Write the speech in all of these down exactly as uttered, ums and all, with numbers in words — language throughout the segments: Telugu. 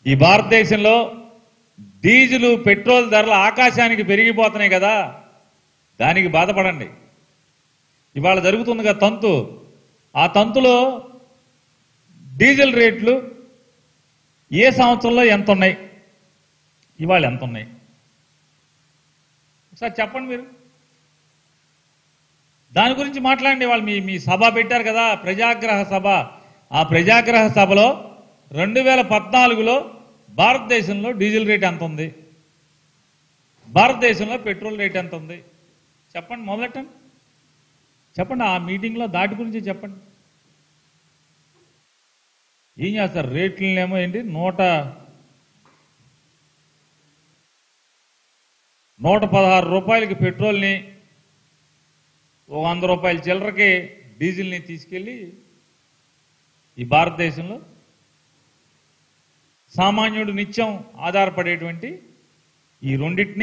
ఈ భారతదేశంలో డీజిల్ పెట్రోల్ ధరలు ఆకాశానికి పెరిగిపోతున్నాయి కదా, దానికి బాధపడండి. ఇవాళ జరుగుతుంది కదా తంతు, ఆ తంతులో డీజిల్ రేట్లు ఏ సంవత్సరంలో ఎంత ఉన్నాయి, ఇవాళ ఎంత ఉన్నాయి ఒకసారి చెప్పండి మీరు. దాని గురించి మాట్లాడండి. వాళ్ళు మీ మీ సభ పెట్టారు కదా, ప్రజాగ్రహ సభ. ఆ ప్రజాగ్రహ సభలో రెండు వేల పద్నాలుగులో భారతదేశంలో డీజిల్ రేట్ ఎంత ఉంది, భారతదేశంలో పెట్రోల్ రేట్ ఎంత ఉంది చెప్పండి, మొదలెట్టండి చెప్పండి. ఆ మీటింగ్లో దాటి గురించి చెప్పండి. ఏం చేస్తారు రేట్లనేమో ఏంటి నూట నూట పదహారు రూపాయలకి పెట్రోల్ని, ఓ వంద రూపాయల చిల్లరకి డీజిల్ని తీసుకెళ్ళి ఈ భారతదేశంలో సామాన్యుడు నిత్యం ఆధారపడేటువంటి ఈ రెండింటిని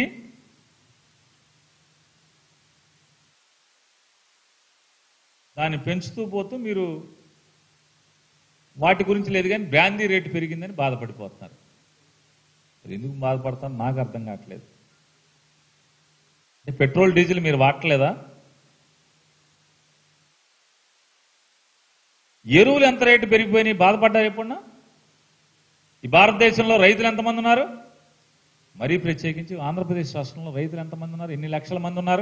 దాన్ని పెంచుతూ పోతూ మీరు వాటి గురించి లేదు కానీ బ్రాందీ రేటు పెరిగిందని బాధపడిపోతున్నారు. ఎందుకు బాధపడతాను నాకు అర్థం కావట్లేదు. పెట్రోల్ డీజిల్ మీరు వాడలేదా? ఎరువులు ఎంత రేటు పెరిగిపోయినాయి బాధపడ్డారు ఎప్పుడన్నా? ఈ భారతదేశంలో రైతులు ఎంతమంది ఉన్నారు? మరీ ప్రత్యేకించి ఆంధ్రప్రదేశ్ రాష్ట్రంలో రైతులు ఎంతమంది ఉన్నారు? ఎన్ని లక్షల మంది ఉన్నారు?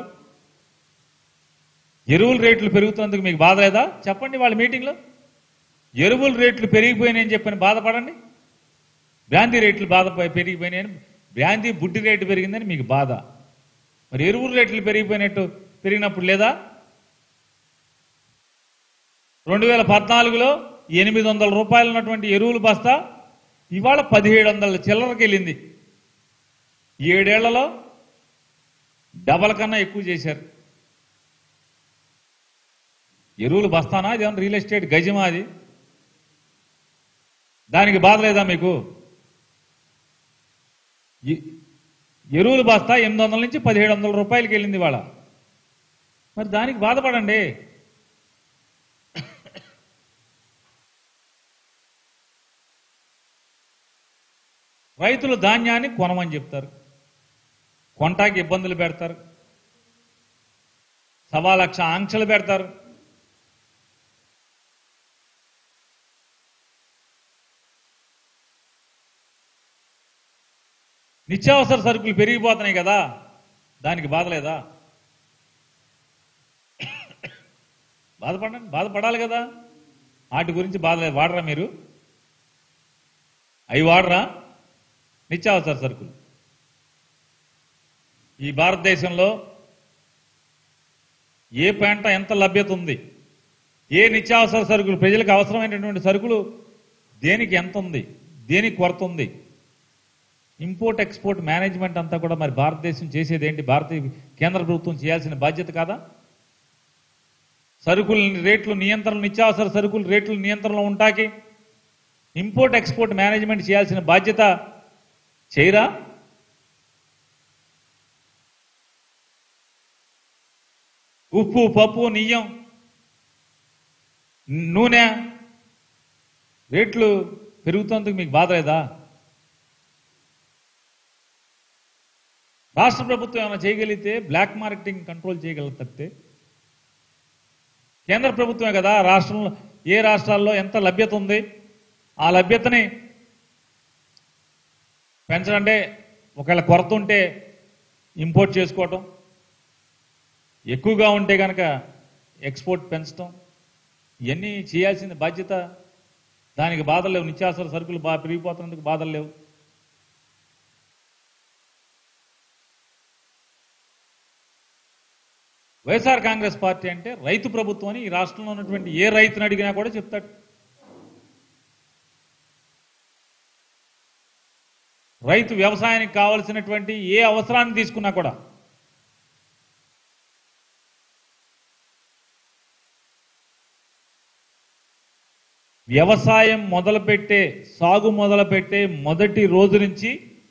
ఎరువుల రేట్లు పెరుగుతున్నందుకు మీకు బాధ లేదా చెప్పండి. వాళ్ళ మీటింగ్లో ఎరువుల రేట్లు పెరిగిపోయినాయని చెప్పని బాధపడండి. బ్రాందీ రేట్లు బాధ పెరిగిపోయినాయని, బ్రాందీ బుడ్డి రేటు పెరిగిందని మీకు బాధ. మరి ఎరువుల రేట్లు పెరిగిపోయినట్టు పెరిగినప్పుడు లేదా? రెండు వేల పద్నాలుగులో ఎనిమిది వందల రూపాయలు ఉన్నటువంటి ఎరువులు బస్తా ఇవాళ పదిహేడు వందల చిల్లరకి వెళ్ళింది. ఏడేళ్లలో డబల్ కన్నా ఎక్కువ చేశారు. ఎరువులు బస్తానా? అదేమన్నా రియల్ ఎస్టేట్ గజమా? అది దానికి బాధ లేదా మీకు? ఎరువులు బస్తా ఎనిమిది వందల నుంచి పదిహేడు వందల రూపాయలకి వెళ్ళింది ఇవాళ. మరి దానికి బాధపడండి. రైతులు ధాన్యాన్ని కొనమని చెప్తారు, కొంటాకి ఇబ్బందులు పెడతారు, సవా లక్ష ఆంక్షలు పెడతారు. నిత్యావసర సరుకులు పెరిగిపోతున్నాయి కదా, దానికి బాధ లేదా? బాధపడండి, బాధపడాలి కదా. వాటి గురించి బాధ లేదు. వాడరా మీరు? అవి వాడరా నిత్యావసర సరుకులు? ఈ భారతదేశంలో ఏ పంట ఎంత లభ్యత ఉంది, ఏ నిత్యావసర సరుకులు ప్రజలకు అవసరమైనటువంటి సరుకులు దేనికి ఎంత ఉంది, దేనికి కొరత ఉంది, ఇంపోర్ట్ ఎక్స్పోర్ట్ మేనేజ్మెంట్ అంతా కూడా మరి భారతదేశం చేసేది ఏంటి? భారతీయ కేంద్ర ప్రభుత్వం చేయాల్సిన బాధ్యత కాదా? సరుకుల రేట్లు నియంత్రణ, నిత్యావసర సరుకుల రేట్లు నియంత్రణలో ఉంటాకి ఇంపోర్ట్ ఎక్స్పోర్ట్ మేనేజ్మెంట్ చేయాల్సిన బాధ్యత చేయరా? ఉప్పు, పప్పు, నెయ్యం, నూనె రేట్లు పెరుగుతున్నందుకు మీకు బాధ లేదా? రాష్ట్ర ప్రభుత్వం ఏమైనా చేయగలిగితే బ్లాక్ మార్కెటింగ్ కంట్రోల్ చేయగలిగితే, కేంద్ర ప్రభుత్వమే కదా రాష్ట్రంలో ఏ రాష్ట్రాల్లో ఎంత లభ్యత ఉంది ఆ లభ్యతని పెంచడంటే, ఒకవేళ కొరత ఉంటే ఇంపోర్ట్ చేసుకోవటం, ఎక్కువగా ఉంటే కనుక ఎక్స్పోర్ట్ పెంచడం, ఇవన్నీ చేయాల్సిన బాధ్యత. దానికి బాధలు లేవు. నిత్యావసర సరుకులు బాగా పెరిగిపోతున్నందుకు బాధలు లేవు. వైఎస్ఆర్ కాంగ్రెస్ పార్టీ అంటే రైతు ప్రభుత్వం అని ఈ రాష్ట్రంలో ఉన్నటువంటి ఏ రైతుని అడిగినా కూడా చెప్తాడు. రైతు వ్యవసాయానికి కావలసినటువంటి ఏ అవసరాన్ని తీసుకున్నా కూడా వ్యవసాయం మొదలుపెట్టే, సాగు మొదలుపెట్టే మొదటి రోజు నుంచి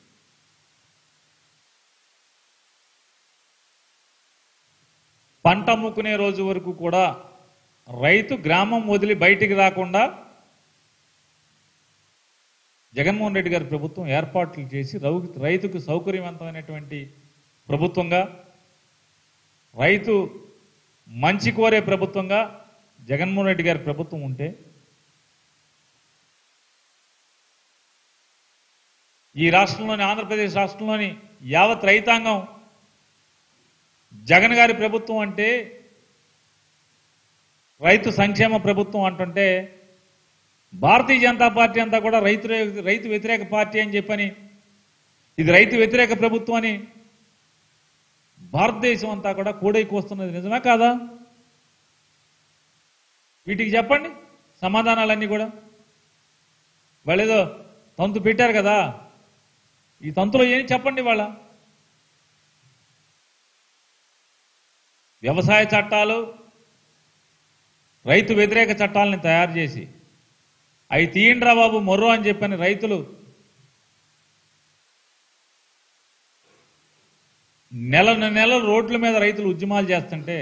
పంట అమ్ముకునే రోజు వరకు కూడా రైతు గ్రామం వదిలి బయటికి రాకుండా జగన్మోహన్ రెడ్డి గారి ప్రభుత్వం ఏర్పాట్లు చేసి రైతుకు సౌకర్యవంతమైనటువంటి ప్రభుత్వంగా, రైతు మంచి కోరే ప్రభుత్వంగా జగన్మోహన్ రెడ్డి గారి ప్రభుత్వం ఉంటే ఈ రాష్ట్రంలోని, ఆంధ్రప్రదేశ్ రాష్ట్రంలోని యావత్ రైతాంగం జగన్ గారి ప్రభుత్వం అంటే, రైతు సంక్షేమ ప్రభుత్వం అంటుంటే, భారతీయ జనతా పార్టీ అంతా కూడా రైతు రైతు వ్యతిరేక పార్టీ అని చెప్పని, ఇది రైతు వ్యతిరేక ప్రభుత్వం అని భారతదేశం అంతా కూడా కూడైకి వస్తున్నది నిజమే కాదా? వీటికి చెప్పండి సమాధానాలన్నీ కూడా. వాళ్ళేదో తంతు పెట్టారు కదా, ఈ తంతులో ఏం చెప్పండి. వాళ్ళ వ్యవసాయ చట్టాలు, రైతు వ్యతిరేక చట్టాలని తయారు చేసి అవి తీయండ్రా బాబు మొర్రో అని చెప్పని రైతులు నెల నెల రోడ్ల మీద రైతులు ఉద్యమాలు చేస్తుంటే,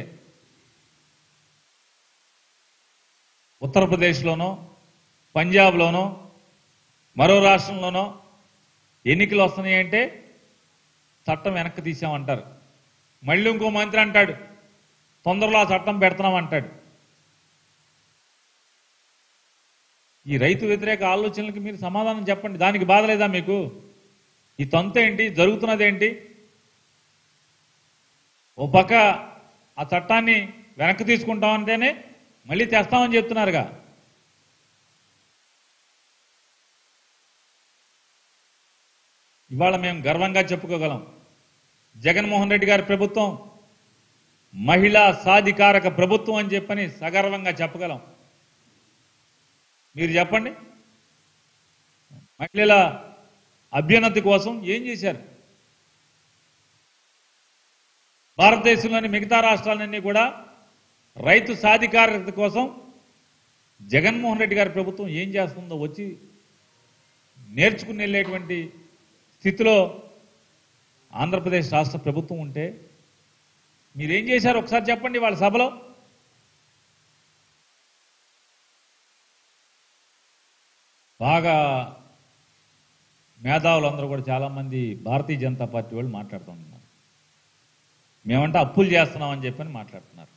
ఉత్తరప్రదేశ్లోనో, పంజాబ్లోనో, మరో రాష్ట్రంలోనో ఎన్నికలు వస్తున్నాయంటే చట్టం వెనక్కి తీసామంటారు. మళ్ళీ ఇంకో మంత్రి అంటాడు తొందరలో ఆ చట్టం పెడుతున్నామంటాడు. ఈ రైతు వ్యతిరేక ఆలోచనలకి మీరు సమాధానం చెప్పండి. దానికి బాధ లేదా మీకు? ఈ తంతేంటి, జరుగుతున్నదేంటి? ఓ పక్క ఆ చట్టాన్ని వెనక్కి తీసుకుంటామంటేనే మళ్ళీ తెస్తామని చెప్తున్నారుగా. ఇవాళ మేము గర్వంగా చెప్పుకోగలం, జగన్మోహన్ రెడ్డి గారి ప్రభుత్వం మహిళా సాధికారక ప్రభుత్వం అని చెప్పని సగర్వంగా చెప్పగలం. మీరు చెప్పండి, మహిళల అభ్యున్నతి కోసం ఏం చేశారు? భారతదేశంలోని మిగతా రాష్ట్రాలన్నీ కూడా రైతు సాధికారత కోసం జగన్మోహన్ రెడ్డి గారి ప్రభుత్వం ఏం చేస్తుందో వచ్చి నేర్చుకుని వెళ్ళేటువంటి స్థితిలో ఆంధ్రప్రదేశ్ రాష్ట్ర ప్రభుత్వం ఉంటే మీరేం చేశారు ఒకసారి చెప్పండి. వాళ్ళ సభలో బాగా మేధావులందరూ కూడా చాలామంది భారతీయ జనతా పార్టీ వాళ్ళు మాట్లాడుతున్నారు. మేమంటే అప్పులు చేస్తున్నామని చెప్పని మాట్లాడుతున్నారు.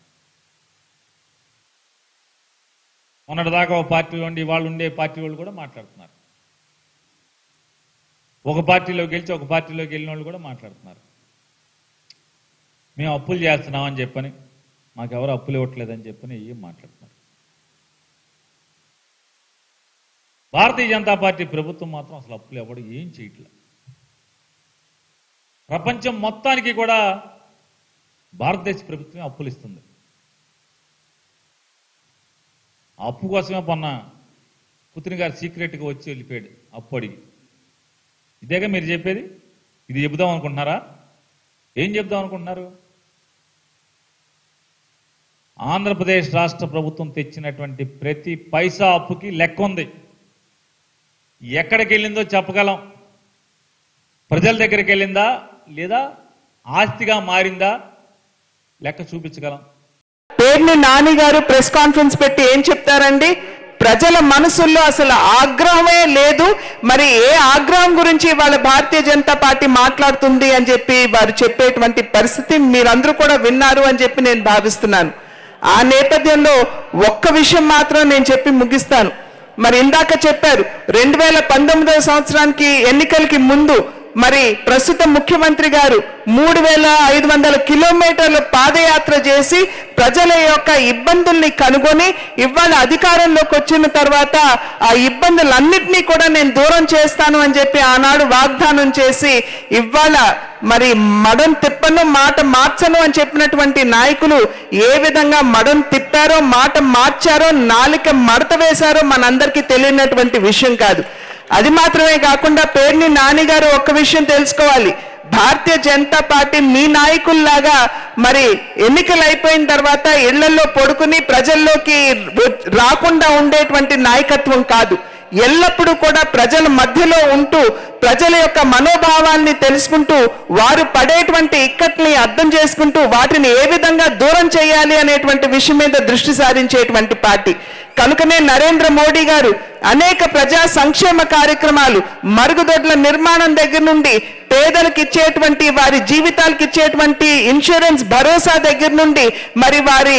మొన్నటిదాకా ఒక పార్టీలో ఉండి వాళ్ళు ఉండే పార్టీ వాళ్ళు కూడా మాట్లాడుతున్నారు. ఒక పార్టీలో గెలిచి ఒక పార్టీలోకి వెళ్ళిన వాళ్ళు కూడా మాట్లాడుతున్నారు. మేము అప్పులు చేస్తున్నామని చెప్పని, మాకెవరు అప్పులు ఇవ్వట్లేదని చెప్పని ఏం మాట్లాడుతున్నారు. భారతీయ జనతా పార్టీ ప్రభుత్వం మాత్రం అసలు అప్పులు ఎవడు ఏం చేయట్లేదు. ప్రపంచం మొత్తానికి కూడా భారతదేశ ప్రభుత్వమే అప్పులు ఇస్తుంది. ఆ అప్పు కోసమే పొన్న పుతిన్ గారు సీక్రెట్గా వచ్చి వెళ్ళిపోయాడు అప్పు అడిగి. ఇదేగా మీరు చెప్పేది? ఇది చెబుదాం అనుకుంటున్నారా? ఏం చెప్దాం అనుకుంటున్నారు? ఆంధ్రప్రదేశ్ రాష్ట్ర ప్రభుత్వం తెచ్చినటువంటి ప్రతి పైసా అప్పుకి లెక్క ఉంది. ఎక్కడికి వెళ్ళిందో చెప్పగలం. ప్రజల దగ్గరికి వెళ్ళిందా లేదా ఆస్తిగా మారిందా లెక్క చూపించగలం. పేర్ని నాని గారు ప్రెస్ కాన్ఫరెన్స్ పెట్టి ఏం చెప్తారండి? ప్రజల మనసుల్లో అసలు ఆగ్రహమే లేదు. మరి ఏ ఆగ్రహం గురించి వాళ్ళ భారతీయ జనతా పార్టీ మాట్లాడుతుంది అని చెప్పి వారు చెప్పేటువంటి పరిస్థితి మీరందరూ కూడా విన్నారు అని చెప్పి నేను భావిస్తున్నాను. ఆ నేపథ్యంలో ఒక్క విషయం మాత్రం నేను చెప్పి ముగిస్తాను. మరి ఇందాక చెప్పారు రెండు వేల పంతొమ్మిదవ సంవత్సరానికి ఎన్నికలకి ముందు మరి ప్రస్తుత ముఖ్యమంత్రి గారు మూడు వేల ఐదు వందల కిలోమీటర్ల పాదయాత్ర చేసి ప్రజల యొక్క ఇబ్బందుల్ని కనుగొని ఇవాళ అధికారంలోకి వచ్చిన తర్వాత ఆ ఇబ్బందులన్నింటినీ కూడా నేను దూరం చేస్తాను అని చెప్పి ఆనాడు వాగ్దానం చేసి ఇవాళ మరి మడం తిప్పను మాట మార్చను అని చెప్పినటువంటి నాయకులు ఏ విధంగా మడం తిప్పారో మాట మార్చారో నాలిక మడత వేశారో మనందరికీ తెలియనటువంటి విషయం కాదు. అది మాత్రమే కాకుండా పేర్ని నాని గారు ఒక్క విషయం తెలుసుకోవాలి. భారతీయ జనతా పార్టీ మీ నాయకుల్లాగా మరి ఎన్నికలు అయిపోయిన తర్వాత ఇళ్లలో పడుకుని ప్రజల్లోకి రాకుండా ఉండేటువంటి నాయకత్వం కాదు. ఎల్లప్పుడూ కూడా ప్రజల మధ్యలో ఉంటూ ప్రజల యొక్క మనోభావాల్ని తెలుసుకుంటూ వారు పడేటువంటి ఇక్కట్ని అర్థం చేసుకుంటూ వాటిని ఏ విధంగా దూరం చేయాలి అనేటువంటి విషయం మీద దృష్టి సారించేటువంటి పార్టీ. కనుకనే నరేంద్ర మోడీ గారు అనేక ప్రజా సంక్షేమ కార్యక్రమాలు, మరుగుదొడ్ల నిర్మాణం దగ్గర నుండి పేదలకు ఇచ్చేటువంటి వారి జీవితాలకు ఇచ్చేటువంటి ఇన్సూరెన్స్ భరోసా దగ్గర నుండి మరి వారి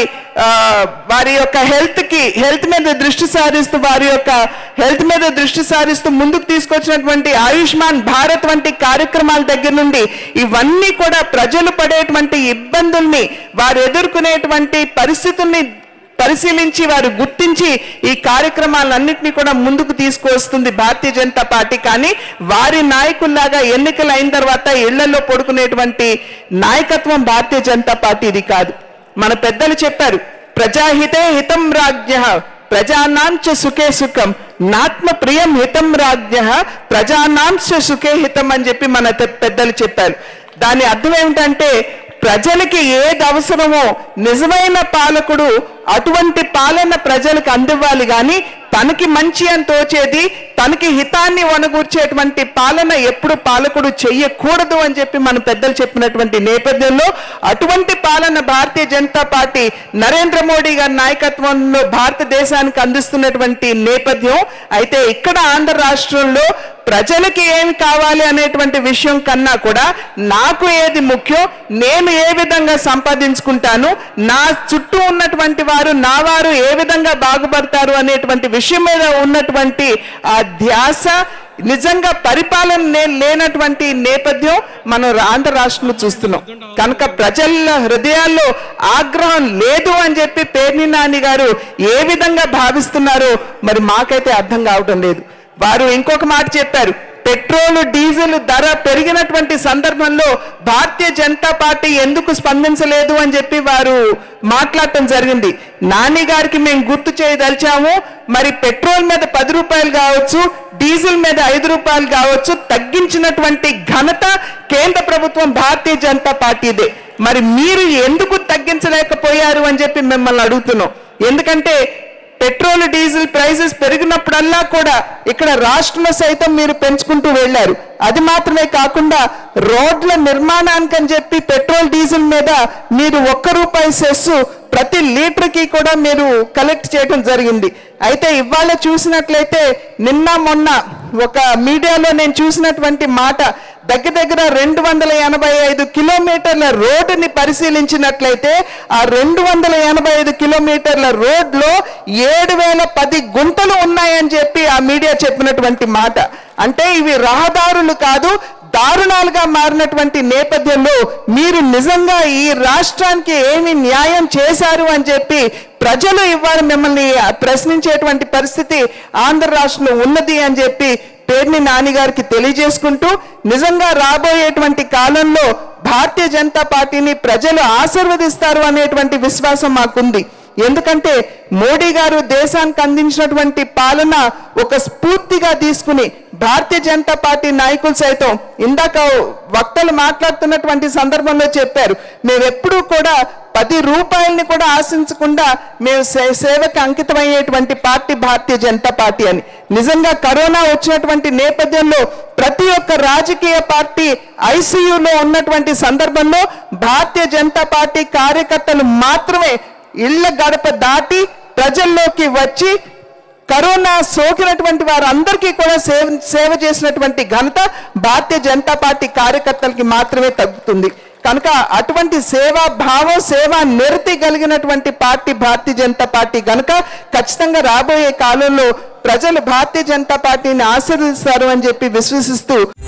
వారి యొక్క హెల్త్ కి హెల్త్ మీద దృష్టి సారిస్తూ వారి యొక్క హెల్త్ మీద దృష్టి సారిస్తూ ముందుకు తీసుకొచ్చినటువంటి ఆయుష్మాన్ భారత్ వంటి కార్యక్రమాల దగ్గర నుండి ఇవన్నీ కూడా ప్రజలు పడేటువంటి ఇబ్బందుల్ని, వారు ఎదుర్కొనేటువంటి పరిస్థితుల్ని పరిశీలించి వారు గుర్తించి ఈ కార్యక్రమాలన్నింటినీ కూడా ముందుకు తీసుకువస్తుంది భారతీయ జనతా పార్టీ. కానీ వారి నాయకుల్లాగా ఎన్నికలు అయిన తర్వాత ఇళ్లలో పడుకునేటువంటి నాయకత్వం భారతీయ జనతా పార్టీది కాదు. మన పెద్దలు చెప్పారు, ప్రజాహితే హితం రాజ్ఞ ప్రజానాంచ సుఖే సుఖం నాత్మ ప్రియం హితం రాజ్ఞ ప్రజానాంచ సుఖే హితం అని చెప్పి మన పెద్దలు చెప్పారు. దాని అర్థం ఏమిటంటే ప్రజలకి ఏది అవసరమో నిజమైన పాలకుడు అటువంటి పాలన ప్రజలకు అందివ్వాలి, కానీ తనకి మంచి అని తోచేది, తనకి హితాన్ని వనగూర్చేటువంటి పాలన ఎప్పుడు పాలకుడు చెయ్యకూడదు అని చెప్పి మన పెద్దలు చెప్పినటువంటి నేపథ్యంలో అటువంటి పాలన భారతీయ జనతా పార్టీ నరేంద్ర మోడీ గారి నాయకత్వంలో భారతదేశానికి అందిస్తున్నటువంటి నేపథ్యం. అయితే ఇక్కడ ఆంధ్ర రాష్ట్రంలో ప్రజలకి ఏమి కావాలి అనేటువంటి విషయం కన్నా కూడా నాకు ఏది ముఖ్యం, నేను ఏ విధంగా సంపాదించుకుంటాను, నా చుట్టూ ఉన్నటువంటి వారు నా వారు ఏ విధంగా బాగుపడతారు అనేటువంటి విషయం మీద ఉన్నటువంటి ఆ ధ్యాస నిజంగా పరిపాలన లేనటువంటి నేపథ్యం మనం ఆంధ్ర రాష్ట్రంలో చూస్తున్నాం. కనుక ప్రజల హృదయాల్లో ఆగ్రహం లేదు అని చెప్పి పేర్ని నాని గారు ఏ విధంగా భావిస్తున్నారో మరి మాకైతే అర్థం కావటం లేదు. వారు ఇంకొక మాట చెప్పారు, పెట్రోల్ డీజిల్ ధర పెరిగినటువంటి సందర్భంలో భారతీయ జనతా పార్టీ ఎందుకు స్పందించలేదు అని చెప్పి వారు మాట్లాడటం జరిగింది. నాని గారికి మేము గుర్తు చేయదలిచాము, మరి పెట్రోల్ మీద పది రూపాయలు కావచ్చు, డీజిల్ మీద ఐదు రూపాయలు కావచ్చు, తగ్గించినటువంటి ఘనత కేంద్ర ప్రభుత్వం భారతీయ జనతా పార్టీదే. మరి మీరు ఎందుకు తగ్గించలేకపోయారు అని చెప్పి మిమ్మల్ని అడుగుతున్నాం. ఎందుకంటే పెట్రోల్ డీజిల్ ప్రైసెస్ పెరిగినప్పుడల్లా కూడా ఇక్కడ రాష్ట్రంలో సైతం మీరు పెంచుకుంటూ వెళ్ళారు. అది మాత్రమే కాకుండా రోడ్ల నిర్మాణానికి అని చెప్పి పెట్రోల్ డీజిల్ మీద మీరు ఒక్క రూపాయి సెస్ ప్రతి లీటర్కి కూడా మీరు కలెక్ట్ చేయడం జరిగింది. అయితే ఇవాళ చూసినట్లయితే నిన్న మొన్న ఒక మీడియాలో నేను చూసినటువంటి మాట, దగ్గర దగ్గర రెండు వందల ఎనభై ఐదు కిలోమీటర్ల రోడ్డుని పరిశీలించినట్లయితే ఆ రెండు వందల ఎనభై ఐదు కిలోమీటర్ల రోడ్లో ఏడు వేల పది గుంటలు ఉన్నాయని చెప్పి ఆ మీడియా చెప్పినటువంటి మాట. అంటే ఇవి రహదారులు కాదు, దారుణాలుగా మారినటువంటి నేపథ్యంలో మీరు నిజంగా ఈ రాష్ట్రానికి ఏమి న్యాయం చేశారు అని చెప్పి ప్రజలు ఇవాళ మిమ్మల్ని ప్రశ్నించేటువంటి పరిస్థితి ఆంధ్ర రాష్ట్రంలో ఉన్నది అని చెప్పి పేర్ని నాని గారికి తెలియజేసుకుంటూ, నిజంగా రాబోయేటువంటి కాలంలో భారతీయ జనతా పార్టీని ప్రజలు ఆశీర్వదిస్తారు అనేటువంటి విశ్వాసం మాకుంది. ఎందుకంటే మోడీ గారు దేశానికి అందించినటువంటి పాలన ఒక స్ఫూర్తిగా తీసుకుని భారతీయ జనతా పార్టీ నాయకులు సైతం ఇందాక వక్తలు మాట్లాడుతున్నటువంటి సందర్భంలో చెప్పారు, మేము ఎప్పుడూ కూడా పది రూపాయలని కూడా ఆశించకుండా మేము సేవకి అంకితమయ్యేటువంటి పార్టీ భారతీయ జనతా పార్టీ అని. నిజంగా కరోనా వచ్చినటువంటి నేపథ్యంలో ప్రతి ఒక్క రాజకీయ పార్టీ ఐసీయూలో ఉన్నటువంటి సందర్భంలో భారతీయ జనతా పార్టీ కార్యకర్తలు మాత్రమే ఇళ్ల గడప దాటి ప్రజల్లోకి వచ్చి కరోనా సోకినటువంటి వారందరికీ కూడా సేవ సేవ చేసినటువంటి ఘనత భారతీయ జనతా పార్టీ కార్యకర్తలకి మాత్రమే తగ్గుతుంది. కనుక అటువంటి సేవా భావం, సేవా నిరతి కలిగినటువంటి పార్టీ భారతీయ జనతా పార్టీ కనుక ఖచ్చితంగా రాబోయే కాలంలో ప్రజలు భారతీయ జనతా పార్టీని ఆశీర్వదిస్తారు అని చెప్పి విశ్వసిస్తూ